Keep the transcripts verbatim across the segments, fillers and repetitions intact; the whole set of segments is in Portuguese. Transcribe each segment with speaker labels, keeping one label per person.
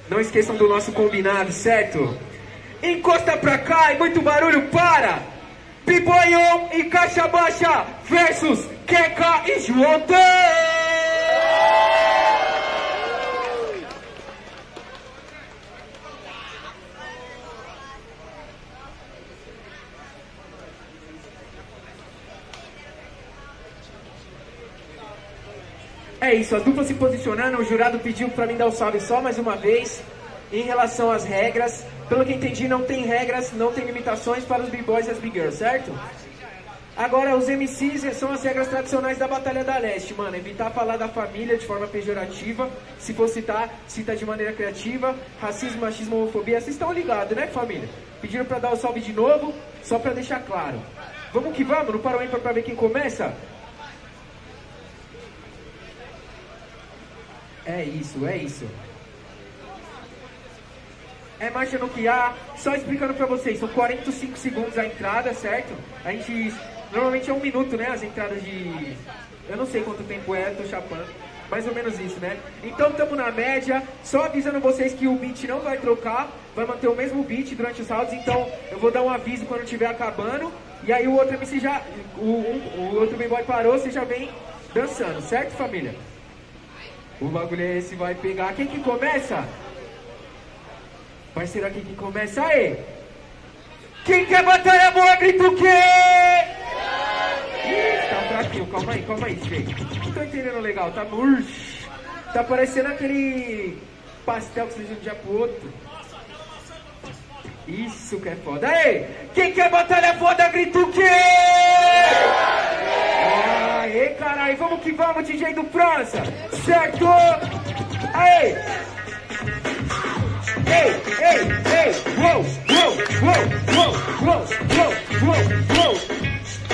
Speaker 1: Não esqueçam do nosso combinado, certo? Encosta pra cá e muito barulho para! B-Boy e Caixa Baixa versus Keka e João. É isso, as duplas se posicionando, o jurado pediu pra mim dar o salve só mais uma vez. Em relação às regras, pelo que entendi, não tem regras, não tem limitações para os B-Boys e as B-Girls, certo? Agora, os M Cs são as regras tradicionais da Batalha da Leste, mano. Evitar falar da família de forma pejorativa. Se for citar, cita de maneira criativa. Racismo, machismo, homofobia, vocês estão ligados, né, família? Pediram pra dar o salve de novo, só pra deixar claro. Vamos que vamos, não para o ímpar pra ver quem começa? É isso, é isso. É marcha no que há, só explicando pra vocês, são quarenta e cinco segundos a entrada, certo? A gente, normalmente é um minuto, né, as entradas de... Eu não sei quanto tempo é, tô chapando, mais ou menos isso, né? Então estamos na média, só avisando vocês que o beat não vai trocar, vai manter o mesmo beat durante os rounds, então eu vou dar um aviso quando estiver acabando, e aí o outro M C já, o, o, o outro B-Boy parou, você já vem dançando, certo, família? O bagulho é esse, vai pegar. Quem que começa? Parceiro aqui que começa aí. Quem quer batalha boa, grita o quê? Ih, tá fraquinho, calma aí, calma aí, gente. Não tô entendendo legal, tá murcho. Tá parecendo aquele pastel que você de um dia pro outro. Isso que é foda. Aí, quem quer batalha foda, grita o quê? Aê, caralho, vamos que vamos, D J do França. Certo? Aê! Ei, ei, ei! Uou, uou, uou, uou, uou, uou, uou, uou!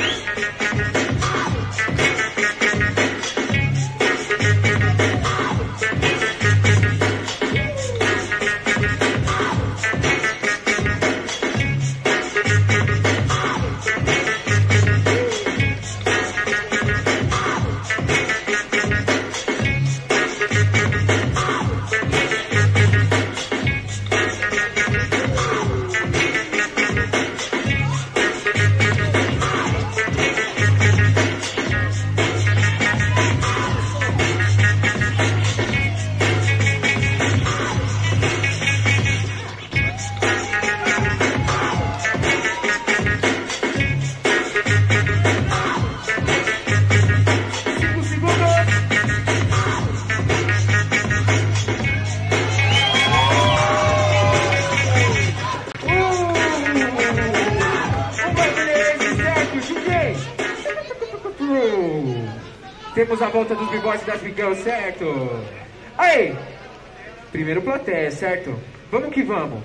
Speaker 1: Temos a volta dos B-Boys e das B-Girls, certo? Aí! Primeiro plateia, certo? Vamos que vamos!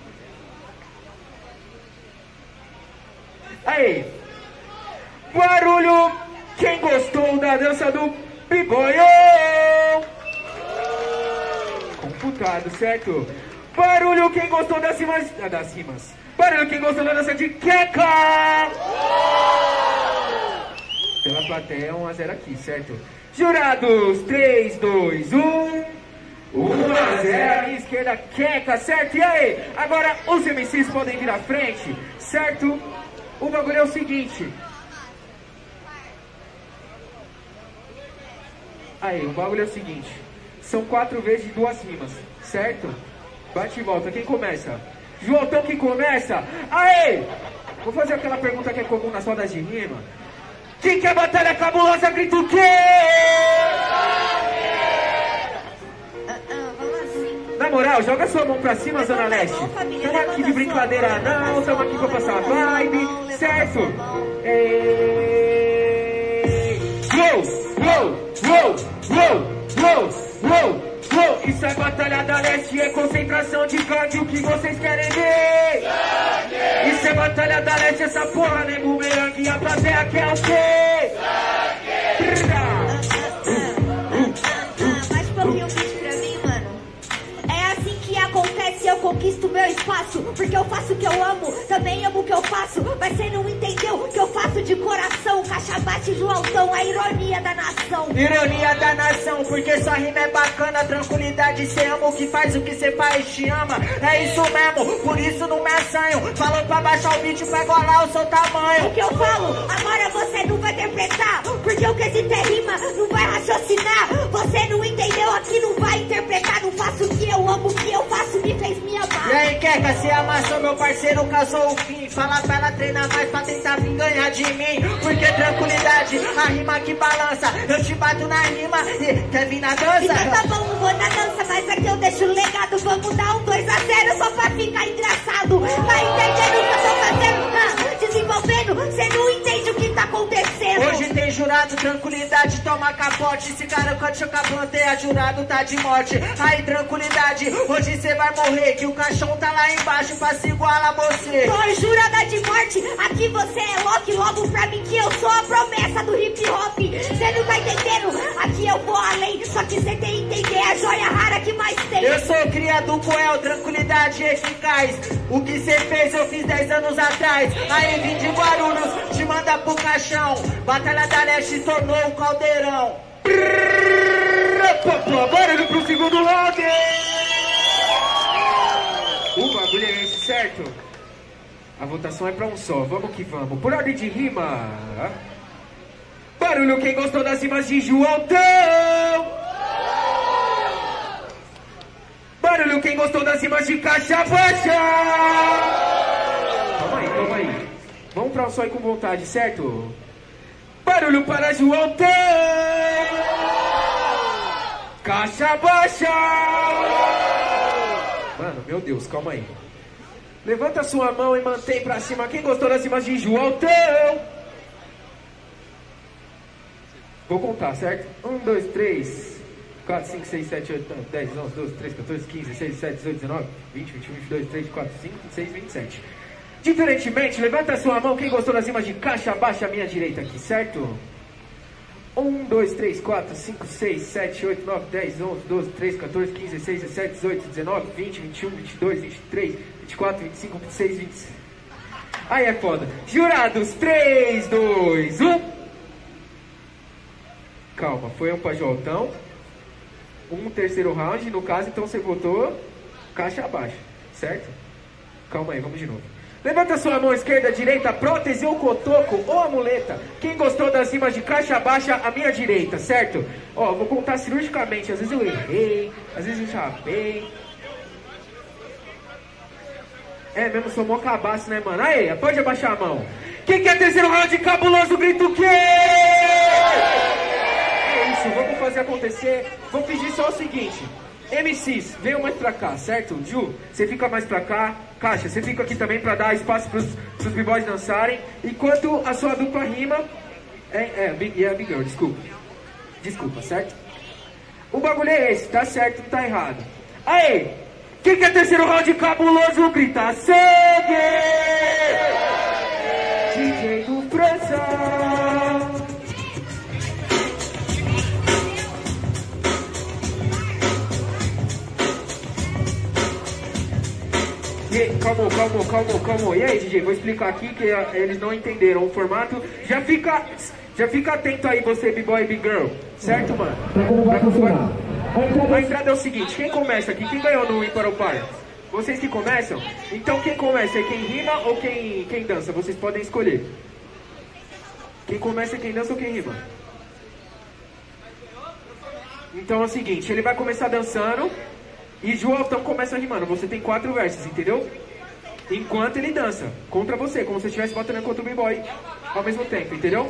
Speaker 1: Aí! Barulho! Quem gostou da dança do B-Boy? Computado, certo? Barulho! Quem gostou das cimas? Ah, das cimas! Barulho! Quem gostou da dança de Keka? Pela plateia, um a zero aqui, certo? Jurados, três, dois, um... um a zero, à esquerda, Keka, certo? E aí? Agora, os M Cs podem vir à frente, certo? O bagulho é o seguinte... Aí, o bagulho é o seguinte... São quatro vezes duas rimas, certo? Bate e volta, quem começa? João, que começa? Aí! Vou fazer aquela pergunta que é comum nas rodas de rima. Quem quer batalha cabulosa, grita o quê?
Speaker 2: Uh, uh, vamos assim.
Speaker 1: Na moral, joga sua mão pra cima, Zona Leste. Tamo aqui de brincadeira não, tamo aqui pra passar a vibe, certo? Ei! Uou, uou, uou, uou, uou, uou, uou. Isso é Batalha da Leste, é concentração de cardio, o que vocês querem ver? Sangue! Isso é Batalha da Leste, essa porra, nego merengue, a plateia quer o quê?
Speaker 2: Mais um pouquinho o beat pra mim, mano. É assim que acontece, eu conquisto meu espaço, porque eu faço o que eu amo, também amo o que eu faço. Mas cê não entendeu o que eu faço de coração. Caixa bate Joãozão, a ironia da nação.
Speaker 3: Ironia da nação, porque sua rima é bacana. Tranquilidade, cê ama o que faz, o que cê faz, te ama. É isso mesmo, por isso não me assanho. Falou pra baixar o beat pra igualar o seu tamanho.
Speaker 2: O que eu falo, agora você não vai interpretar, porque o quesito é rima, não vai raciocinar. Você não entendeu aqui, não vai interpretar. Não faço o que eu amo, o que eu faço me fez me amar.
Speaker 3: E aí, Queca, se amassou, meu parceiro, causou o fim. Fala pra ela treinar mais pra tentar vir ganhar de mim. Porque tranquilidade, a rima que balança. Eu te bato na rima e quer vir na dança.
Speaker 2: Então tá bom, não vou na dança, mas aqui eu deixo o legado. Vamos dar um dois a zero só pra ficar engraçado. Tá entendendo o que eu tô fazendo? Ah, desenvolvendo, cê não entende o que tá acontecendo.
Speaker 3: Hoje tem jurado, tranquilidade, toma capote. Esse cara que eu te planteia, jurado tá de morte. Aí tranquilidade, hoje cê vai morrer. Que o caixão tá lá embaixo pra se igualar a você.
Speaker 2: Tô jurada de morte, aqui você é Loki. Logo pra mim que eu sou a promessa do hip hop. Cê não tá entendendo, aqui eu vou além. Só que cê tem que entender a joia rara que mais tem.
Speaker 3: Eu sou cria do Coel, tranquilidade eficaz. O que cê fez eu fiz dez anos atrás. Aí vim de Guarulhos, te manda pro caixão. Batalha da Leste tornou um caldeirão.
Speaker 1: Barulho pro segundo round! O bagulho é esse, certo? A votação é pra um só, vamos que vamos. Por ordem de rima. Barulho quem gostou das rimas de Joãozão. Barulho quem gostou das rimas de Caixa Baixa. Calma aí, calma aí. Vamos pra um só e com vontade, certo? Barulho para Joãozão. Caixa Baixa. Mano, meu Deus, calma aí. Levanta sua mão e mantém pra cima quem gostou das rimas de Joãozão. Vou contar, certo? Um, dois, três, quatro, cinco, seis, sete, oito, nove, dez, onze, doze, treze, quatorze, quinze, dezesseis, dezessete, dezoito, dezenove, vinte, vinte e um, vinte e dois, vinte e três, vinte e quatro, vinte e cinco, vinte e seis, vinte e sete. Diferentemente, levanta sua mão quem gostou das rimas de Caixa Baixa à minha direita aqui, certo? um, dois, três, quatro, cinco, seis, sete, oito, nove, dez, onze, doze, treze, quatorze, quinze, dezesseis, dezessete, dezoito, dezenove, vinte, vinte e um, vinte e dois, vinte e três, vinte e quatro, vinte e cinco, vinte e seis, vinte e sete. Aí é foda. Jurados, três, dois, um. Calma, foi um pra Joltão. Um terceiro round, no caso, então você votou Caixa Abaixo, certo? Calma aí, vamos de novo. Levanta sua mão esquerda, direita, prótese ou cotoco ou amuleta. Quem gostou das rimas de Caixa Baixa, à minha direita, certo? Ó, vou contar cirurgicamente. Às vezes eu errei, às vezes eu chapei. É mesmo, sou mó cabaço, né, mano? Aí, pode abaixar a mão. Quem quer terceiro round cabuloso, grita o quê? É isso, vamos fazer acontecer. Vou pedir só o seguinte. M Cs, venham mais pra cá, certo? Ju, você fica mais pra cá. Caixa, você fica aqui também pra dar espaço pros, pros b-boys dançarem. Enquanto a sua dupla rima... É, é, big, é Big Girl, desculpa. Desculpa, certo? O bagulho é esse, tá certo, tá errado. Aí, quem quer terceiro round cabuloso, grita sangue! D J do França! Calma, calma, calma, calma. E aí, D J, vou explicar aqui que eles não entenderam o formato. Já fica, já fica atento aí, você, b-boy e b-girl. Certo, mano?
Speaker 4: Como vai funcionar?
Speaker 1: A entrada é o seguinte, quem começa aqui? Quem ganhou no ímpar ou par? Vocês que começam? Então quem começa é quem rima ou quem, quem dança? Vocês podem escolher. Quem começa é quem dança ou quem rima? Então é o seguinte, ele vai começar dançando... E Joãozão começa rimando, você tem quatro versos, entendeu? Enquanto ele dança, contra você, como se estivesse batendo contra o b-boy ao mesmo tempo, entendeu?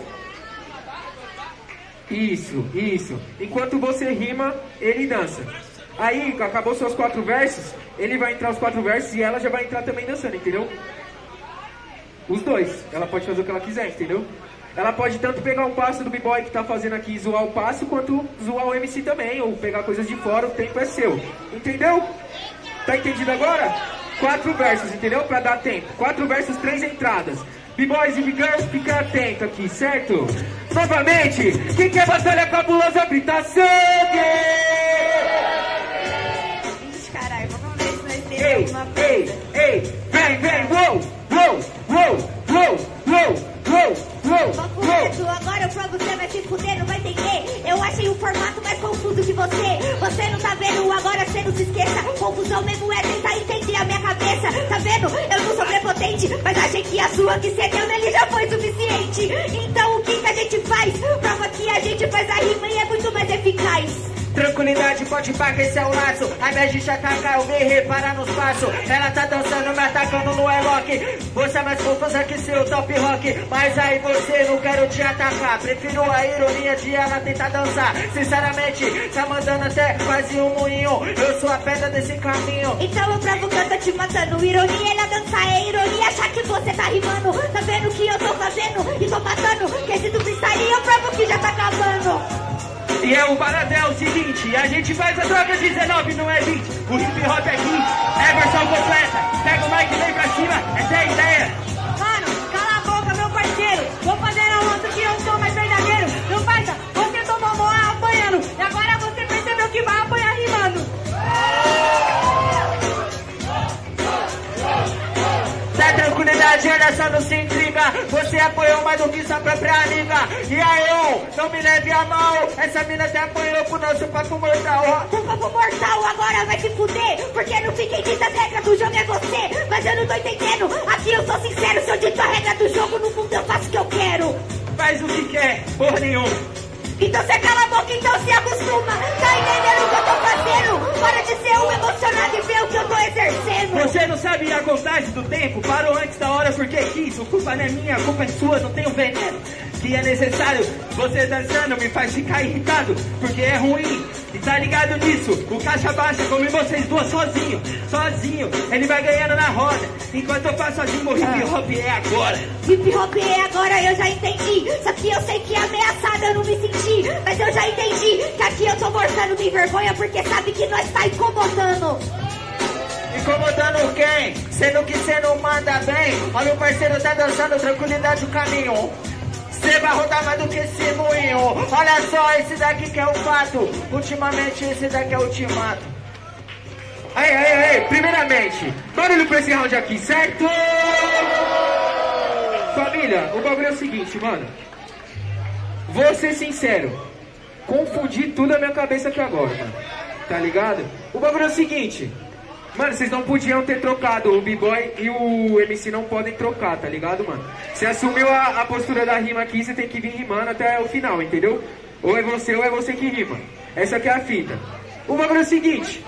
Speaker 1: Isso, isso. Enquanto você rima, ele dança. Aí, acabou seus quatro versos, ele vai entrar os quatro versos e ela já vai entrar também dançando, entendeu? Os dois, ela pode fazer o que ela quiser, entendeu? Ela pode tanto pegar um passo do b-boy que tá fazendo aqui e zoar o passo, quanto zoar o M C também, ou pegar coisas de fora, o tempo é seu. Entendeu? Tá entendido agora? Quatro versos, entendeu? Pra dar tempo. Quatro versos, três entradas. B-boys e b-girls, fica atento aqui, certo? Novamente, quem quer batalha cabulosa, grita sangue!
Speaker 2: Ixi, caralho, vamos ver se vai ter.
Speaker 3: ei, ei, ei, vem, vem, uou, uou, uou, uou, uou, uou, uou,
Speaker 2: uou. Agora pra você vai se fuder, não vai entender. Eu achei o formato mais confuso que você. Você não tá vendo, agora você não se esqueça. Confusão mesmo é tentar entender a minha cabeça. Tá vendo? Eu não sou prepotente, mas achei que a sua que você deu nele já foi suficiente. Então o que que a gente faz? Prova que a gente faz a rima e é muito mais eficaz.
Speaker 3: Tranquilidade, pode pagar, esse é o laço. A invés de chacacar, eu vim reparar nos passos. Ela tá dançando, me atacando no E-Lock. Você é mais confusa que seu top rock. Mas aí você, não quero te atacar. Prefiro a ironia de ela tentar dançar. Sinceramente, tá mandando até quase um moinho. Eu sou a pedra desse caminho.
Speaker 2: Então eu provo que eu tô te matando. Ironia ela dançar, é ironia achar que você tá rimando. Tá vendo o que eu tô fazendo e tô matando. Que se tu freestyle eu provo que já tá acabando.
Speaker 1: E é o Baradel, é o seguinte, a gente faz a droga dezenove, não é vinte. O hip hop aqui é versão completa. Pega o mic e vem pra cima, essa é a ideia.
Speaker 2: Mano, cala a boca, meu parceiro. Vou fazer a outra que eu sou mais verdadeiro. Meu parça, você tomou moa apanhando. E agora você percebeu que vai apanhar rimando.
Speaker 3: Da tranquilidade, olha só, não se intriga. Você apoiou mais do que sua própria amiga. E aí, eu, não me leve a mal. Essa mina até apoiou pro nosso papo mortal.
Speaker 2: O papo mortal agora vai se fuder. Porque não fiquei dita a regra do jogo é você. Mas eu não tô entendendo. Aqui eu sou sincero. Se eu dito a regra do jogo, no fundo eu faço o que eu quero.
Speaker 1: Faz o que quer, porra nenhuma.
Speaker 2: Então você cala a boca, então se acostuma. Tá entendendo o que eu tô fazendo? Para de ser um emocionado e ver o que eu tô exercendo.
Speaker 1: Você não sabe a contagem do tempo? Parou antes da hora porque quis. A culpa não é minha, a culpa é sua, não tenho veneno. Que é necessário, você dançando me faz ficar irritado. Porque é ruim, e tá ligado nisso. O caixa baixa come vocês duas sozinho. Sozinho, ele vai ganhando na roda. Enquanto eu faço sozinho, o hip hop é agora.
Speaker 2: Hip hop é agora, eu já entendi. Só que eu sei que ameaçada eu não me senti. Mas eu já entendi que aqui eu tô mortando de vergonha. Porque sabe que nós tá incomodando.
Speaker 3: Incomodando quem? Sendo que cê não manda bem. Olha o parceiro tá dançando, tranquilidade o caminho. Cê vai rodar mais do que esse moinho. Olha só, esse daqui que é o fato. Ultimamente esse daqui é o ultimato.
Speaker 1: Aí, aí, aí, primeiramente, barulho pra esse round aqui, certo? Família, o bagulho é o seguinte, mano. Vou ser sincero, confundi tudo na minha cabeça aqui agora, mano. Tá ligado? O bagulho é o seguinte, mano, vocês não podiam ter trocado, o B-Boy e o M C não podem trocar, tá ligado, mano? Você assumiu a, a postura da rima aqui, você tem que vir rimando até o final, entendeu? Ou é você ou é você que rima. Essa aqui é a fita. O bagulho é o seguinte.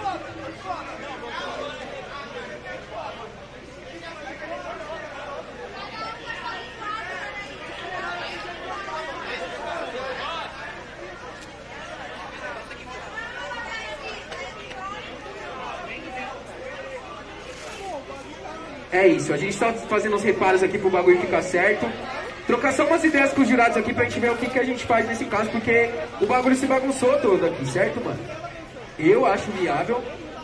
Speaker 1: É isso, a gente tá fazendo uns reparos aqui pro bagulho ficar certo. Trocar só umas ideias com os jurados aqui pra gente ver o que, que a gente faz nesse caso, porque o bagulho se bagunçou todo aqui, certo, mano? Eu acho viável.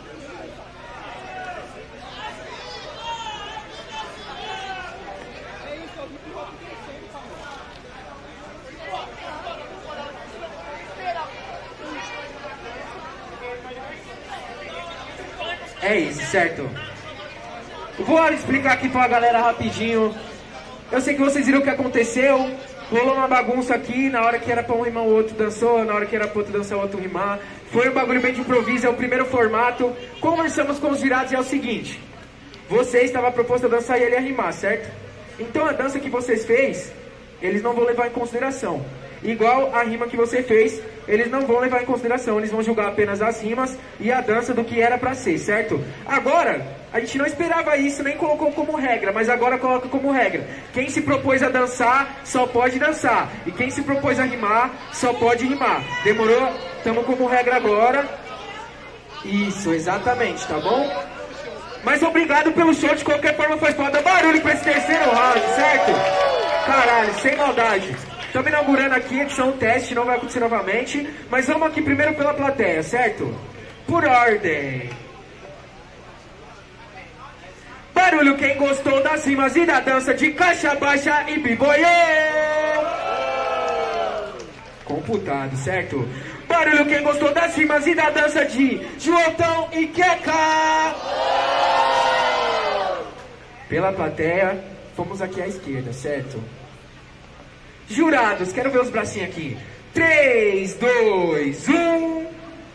Speaker 1: É isso, certo? Vou explicar aqui pra galera rapidinho. Eu sei que vocês viram o que aconteceu. Rolou uma bagunça aqui, na hora que era pra um rimar o outro dançou, na hora que era pra outro dançar o outro rimar. Foi um bagulho bem de improviso, é o primeiro formato. Conversamos com os jurados e é o seguinte. Você estava proposto a dançar e ele ia rimar, certo? Então a dança que vocês fez, eles não vão levar em consideração. Igual a rima que você fez, eles não vão levar em consideração. Eles vão julgar apenas as rimas e a dança do que era pra ser, certo? Agora, a gente não esperava isso, nem colocou como regra, mas agora coloca como regra. Quem se propôs a dançar, só pode dançar. E quem se propôs a rimar, só pode rimar. Demorou? Tamo como regra agora. Isso, exatamente, tá bom? Mas obrigado pelo show, de qualquer forma foi foda. Barulho pra esse terceiro round, certo? Caralho, sem maldade. Estamos inaugurando aqui, edição teste, não vai acontecer novamente. Mas vamos aqui primeiro pela plateia, certo? Por ordem. Barulho quem gostou das rimas e da dança de caixa baixa e b-boy. Computado, certo? Barulho quem gostou das rimas e da dança de Jootão e Keka. Pela plateia, fomos aqui à esquerda, certo? Jurados, quero ver os bracinhos aqui. três, dois, um.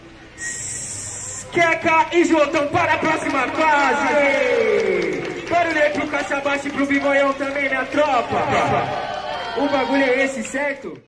Speaker 1: Queca e Jotão para a próxima fase. Barulho aí pro Caixa Baixa e pro Bigoião também, minha tropa. O bagulho é esse, certo?